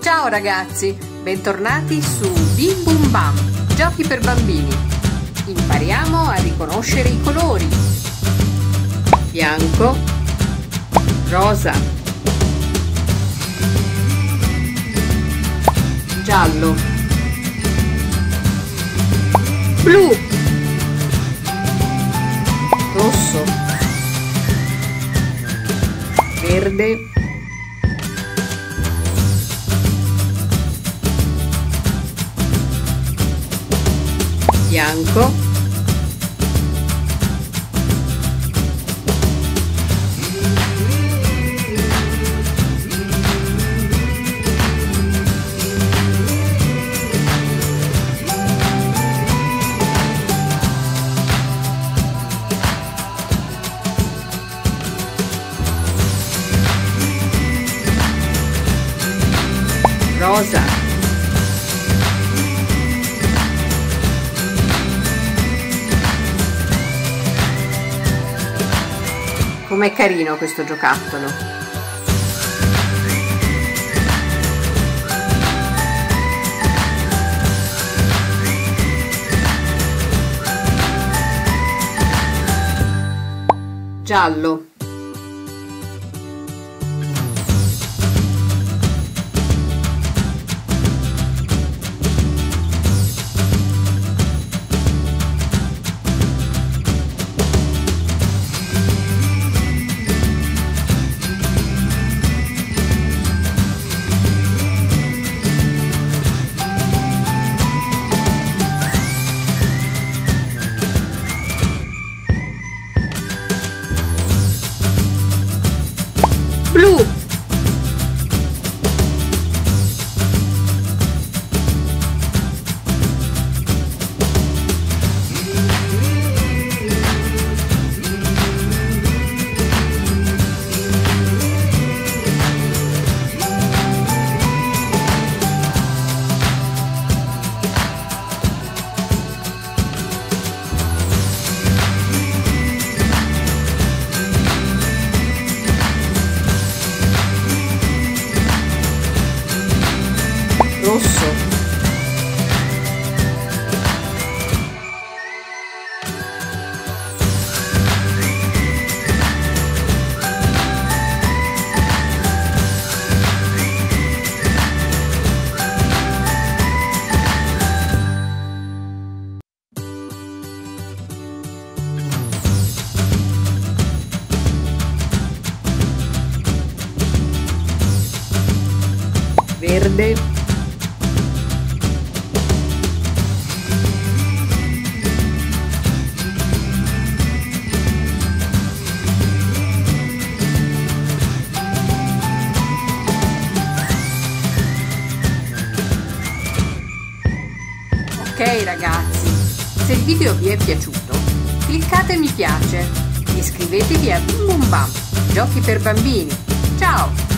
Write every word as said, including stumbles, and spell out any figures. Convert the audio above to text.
Ciao ragazzi, bentornati su Bim Bum Bam, giochi per bambini. Impariamo a riconoscere i colori. Bianco, rosa, giallo, blu, rosso, verde, bianco, rosa, com'è carino questo giocattolo. Giallo, blu, rosso, verde, Ok ragazzi, se il video vi è piaciuto, cliccate mi piace, iscrivetevi a Bim Bum Bam, giochi per bambini. Ciao!